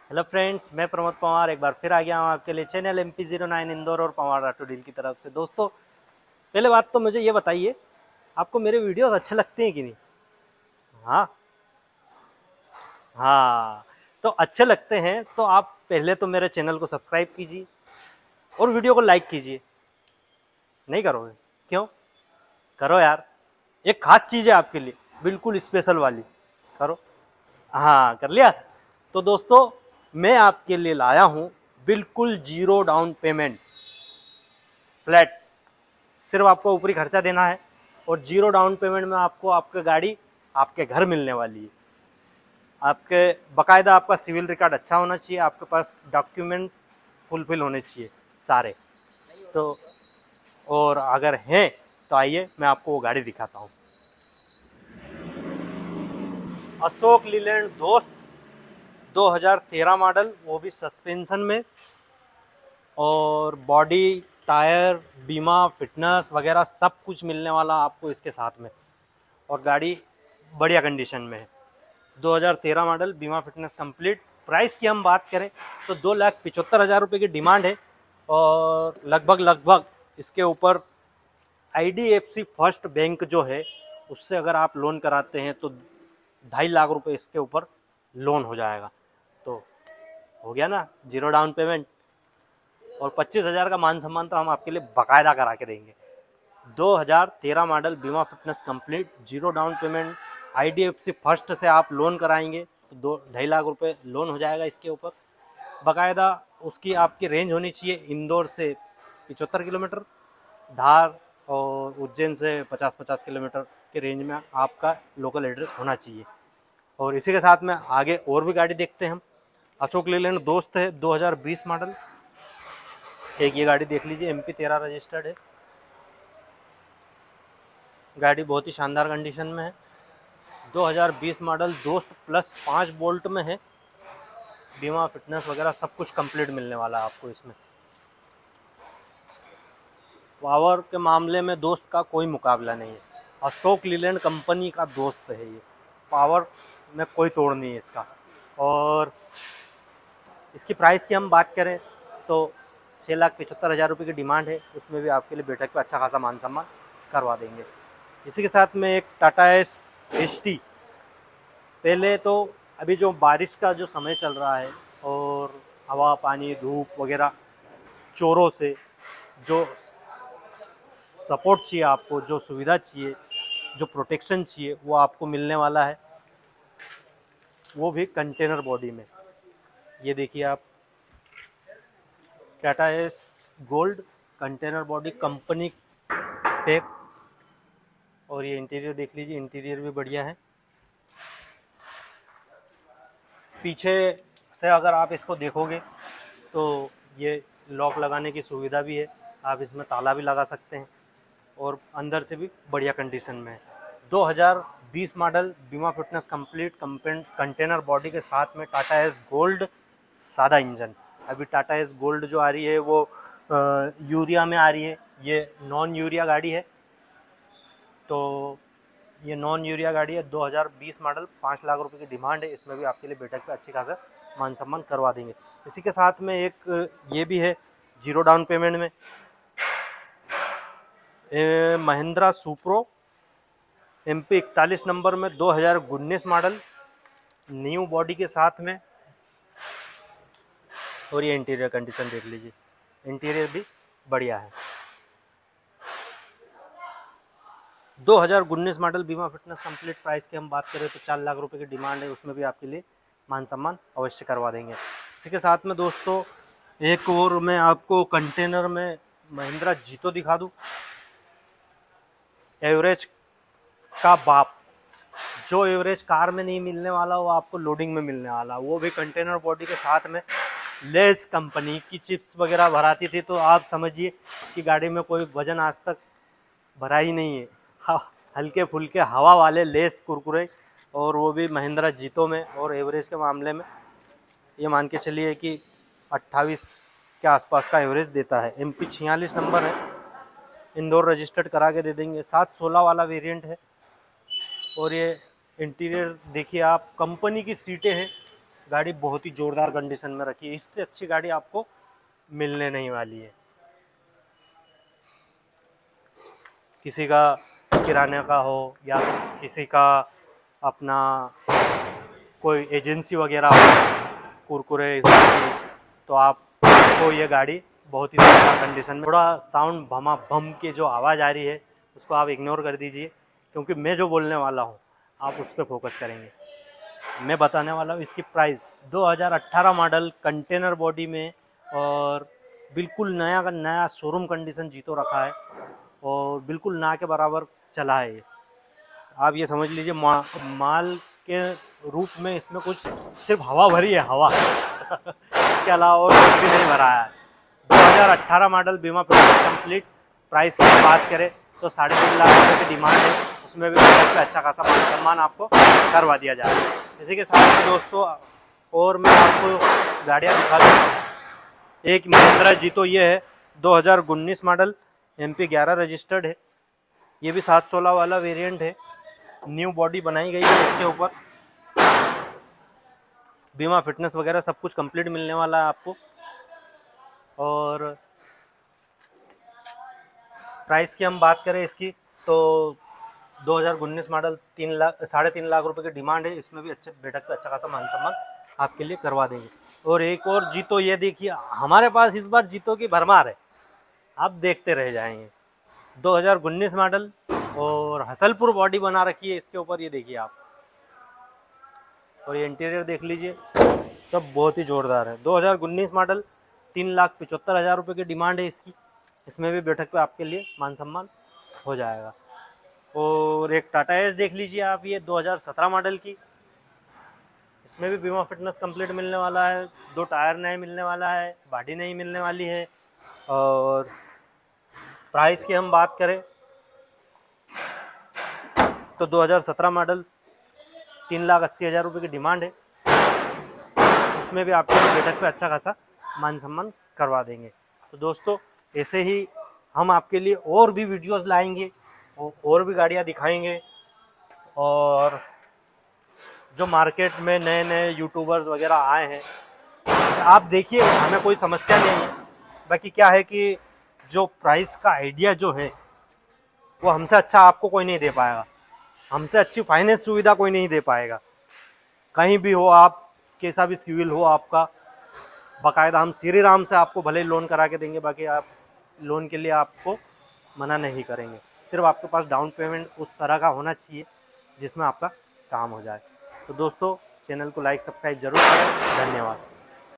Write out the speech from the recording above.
Hello friends, मैं प्रमोद पवार एक बार फिर आ गया हूँ आपके लिए चैनल MP09 इंदौर और पवार ऑटो डील की तरफ से। दोस्तों, पहले बात तो मुझे ये बताइए, आपको मेरे वीडियोस अच्छे लगते हैं कि नहीं? हाँ हाँ, तो अच्छे लगते हैं तो आप पहले तो मेरे चैनल को सब्सक्राइब कीजिए और वीडियो को लाइक कीजिए। नहीं करोगे? क्यों? करो यार, एक खास चीज़ है आपके लिए, बिल्कुल स्पेशल वाली। करो। हाँ, कर लिया। तो दोस्तों, मैं आपके लिए लाया हूँ बिल्कुल जीरो डाउन पेमेंट, फ्लैट। सिर्फ आपको ऊपरी खर्चा देना है और जीरो डाउन पेमेंट में आपको आपकी गाड़ी आपके घर मिलने वाली है। आपके बाकायदा आपका सिविल रिकॉर्ड अच्छा होना चाहिए, आपके पास डॉक्यूमेंट फुलफिल होने चाहिए सारे। तो और अगर हैं तो आइए मैं आपको वो गाड़ी दिखाता हूँ। अशोक लीलैंड दोस्त 2013 मॉडल, वो भी सस्पेंशन में, और बॉडी, टायर, बीमा, फिटनेस वगैरह सब कुछ मिलने वाला आपको इसके साथ में। और गाड़ी बढ़िया कंडीशन में है। 2013 मॉडल, बीमा फिटनेस कंप्लीट। प्राइस की हम बात करें तो 2,75,000 रुपये की डिमांड है और लगभग इसके ऊपर IDFC फर्स्ट बैंक जो है उससे अगर आप लोन कराते हैं तो 2.5 लाख रुपए इसके ऊपर लोन हो जाएगा। तो हो गया ना जीरो डाउन पेमेंट, और 25,000 का मान सम्मान तो हम आपके लिए बाकायदा करा के देंगे। 2013 मॉडल, बीमा fitness complete, zero down payment, IDFC first से आप लोन कराएंगे तो 2.5 लाख रुपए लोन हो जाएगा इसके ऊपर। बाकायदा उसकी आपकी रेंज होनी चाहिए इंदौर से 75 किलोमीटर, धार और उज्जैन से 50-50 किलोमीटर के रेंज में आपका लोकल एड्रेस होना चाहिए। और इसी के साथ में आगे और भी गाड़ी देखते हैं हम। अशोक लीलैंड दोस्त है 2020 मॉडल, एक ये गाड़ी देख लीजिए, MP13 रजिस्टर्ड है। गाड़ी बहुत ही शानदार कंडीशन में है। 2020 मॉडल दोस्त, प्लस 5 बोल्ट में है। बीमा फिटनेस वगैरह सब कुछ कंप्लीट मिलने वाला है आपको इसमें। पावर के मामले में दोस्त का कोई मुकाबला नहीं है। अशोक लीलैंड कंपनी का दोस्त है ये, पावर में कोई तोड़ नहीं है इसका। और इसकी प्राइस की हम बात करें तो 6,75,000 रुपये की डिमांड है। उसमें भी आपके लिए बैठक पे अच्छा खासा मान सम्मान करवा देंगे। इसी के साथ में एक टाटा एस HT। पहले तो अभी जो बारिश का जो समय चल रहा है और हवा, पानी, धूप वगैरह चोरों से जो सपोर्ट चाहिए आपको, जो सुविधा चाहिए, जो प्रोटेक्शन चाहिए, वो आपको मिलने वाला है, वो भी कंटेनर बॉडी में। ये देखिए आप, Tata ace gold container body company pack. और ये इंटीरियर देख लीजिए, इंटीरियर भी बढ़िया है। पीछे से अगर आप इसको देखोगे तो ये लॉक लगाने की सुविधा भी है, आप इसमें ताला भी लगा सकते हैं। और अंदर से भी बढ़िया कंडीशन में है। 2020 मॉडल, बीमा फिटनेस कंप्लीट, कंटेनर बॉडी के साथ में टाटा एस गोल्ड सादा इंजन। अभी टाटा एस गोल्ड जो आ रही है वो यूरिया में आ रही है, ये नॉन यूरिया गाड़ी है। तो ये नॉन यूरिया गाड़ी है, 2020 मॉडल, 5 लाख रुपए की डिमांड है। इसमें भी आपके लिए बैठक पे अच्छी खासा मान सम्मान करवा देंगे। इसी के साथ में एक ये भी है जीरो डाउन पेमेंट में, महिंद्रा सुप्रो MP41 नंबर में, 2019 मॉडल, न्यू बॉडी के साथ में। और ये इंटीरियर कंडीशन देख लीजिए, इंटीरियर भी बढ़िया है। 2019 मॉडल, बीमा फिटनेस कंप्लीट। प्राइस की हम बात करें तो 4 लाख रुपए की डिमांड है। उसमें भी आपके लिए मान सम्मान अवश्य करवा देंगे। इसी के साथ में दोस्तों एक और मैं आपको कंटेनर में महिंद्रा जीतो दिखा दूं। एवरेज का बाप, जो एवरेज कार में नहीं मिलने वाला वो आपको लोडिंग में मिलने वाला, वो भी कंटेनर बॉडी के साथ में। लेस कंपनी की चिप्स वगैरह भराती थी तो आप समझिए कि गाड़ी में कोई वजन आज तक भरा ही नहीं है। हल्के फुल्के हवा वाले लेस कुरकुरे, और वो भी महिंद्रा जीतो में। और एवरेज के मामले में ये मान के चलिए कि 28 के आसपास का एवरेज देता है। MP46 नंबर है, इंदौर रजिस्टर्ड करा के दे देंगे। 716 वाला वेरिएंट है। और ये इंटीरियर देखिए आप, कंपनी की सीटें हैं, गाड़ी बहुत ही ज़ोरदार कंडीशन में रखी है, इससे अच्छी गाड़ी आपको मिलने नहीं वाली है। किसी का किराने का हो या किसी का अपना कोई एजेंसी वगैरह हो कुरकुरे की, तो आपको ये गाड़ी बहुत ही ज़्यादा कंडीशन में। थोड़ा साउंड भमा भम की जो आवाज़ आ रही है उसको आप इग्नोर कर दीजिए, क्योंकि मैं जो बोलने वाला हूँ आप उस पर फोकस करेंगे। मैं बताने वाला हूँ इसकी प्राइस 2018 मॉडल कंटेनर बॉडी में, और बिल्कुल नया का नया शोरूम कंडीशन जीतो रखा है और बिल्कुल ना के बराबर चला है ये। आप ये समझ लीजिए माल के रूप में इसमें कुछ सिर्फ हवा भरी है, हवा इसके अलावा और कुछ भी नहीं भरा है। 2018 मॉडल बीमा प्रोटेक्ट कंप्लीट। प्राइस की बात करें तो 3.5 लाख रुपये की डिमांड है, उसमें भी अच्छा खासा मान सम्मान आपको करवा दिया जाएगा। इसी के साथ में दोस्तों और मैं आपको गाड़ियाँ दिखा दूँ। एक महिंद्रा जीतो ये है 2019 मॉडल, MP 11 रजिस्टर्ड है, ये भी 716 वाला वेरिएंट है। न्यू बॉडी बनाई गई है इसके ऊपर, बीमा फिटनेस वगैरह सब कुछ कंप्लीट मिलने वाला है आपको। और प्राइस की हम बात करें इसकी तो 2019 मॉडल 3.5 लाख रुपए की डिमांड है, इसमें भी अच्छे बेटक पे अच्छा खासा मान सम्मान आपके लिए करवा देंगे। और एक और जीतो ये देखिए, हमारे पास इस बार जीतो की भरमार है, आप देखते रह जाएंगे। 2019 मॉडल और हसलपुर बॉडी बना रखी है इसके ऊपर, ये देखिए आप, और ये इंटीरियर देख लीजिए, सब बहुत ही जोरदार है। 2019 मॉडल 3,75,000 रुपये की डिमांड है इसकी, इसमें भी बैठक पे आपके लिए मान सम्मान हो जाएगा। और एक टाटा एस देख लीजिए आप, ये 2017 मॉडल की, इसमें भी बीमा फिटनेस कंप्लीट मिलने वाला है, 2 टायर नए मिलने वाला है, बॉडी नहीं मिलने वाली है। और प्राइस की हम बात करें तो 2017 मॉडल 3,80,000 रुपये की डिमांड है, उसमें भी आपको बैठक पे अच्छा खासा मान सम्मान करवा देंगे। तो दोस्तों ऐसे ही हम आपके लिए और भी वीडियोस लाएंगे और भी गाड़ियां दिखाएंगे, और जो मार्केट में नए नए यूट्यूबर्स वगैरह आए हैं आप देखिए, हमें कोई समस्या नहीं है। बाकी क्या है कि जो प्राइस का आइडिया जो है वो हमसे अच्छा आपको कोई नहीं दे पाएगा, हमसे अच्छी फाइनेंस सुविधा कोई नहीं दे पाएगा। कहीं भी हो आप, कैसा भी सिविल हो आपका, बाकायदा हम श्री राम से आपको भले लोन करा के देंगे, बाकी आप लोन के लिए आपको मना नहीं करेंगे। सिर्फ आपके पास डाउन पेमेंट उस तरह का होना चाहिए जिसमें आपका काम हो जाए। तो दोस्तों चैनल को लाइक सब्सक्राइब जरूर करें। धन्यवाद।